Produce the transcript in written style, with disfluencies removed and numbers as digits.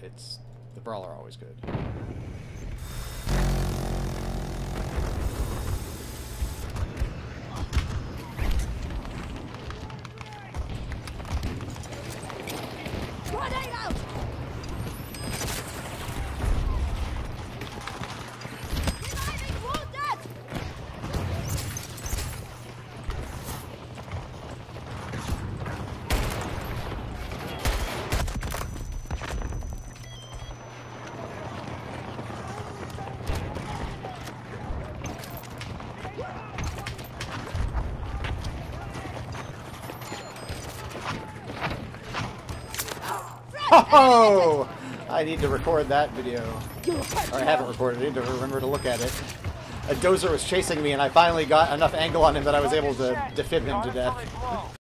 it's the brawler always good. Oh! I need to record that video. Or I haven't recorded it. I need to remember to look at it. A Dozer was chasing me, and I finally got enough angle on him that I was able to defib him to death.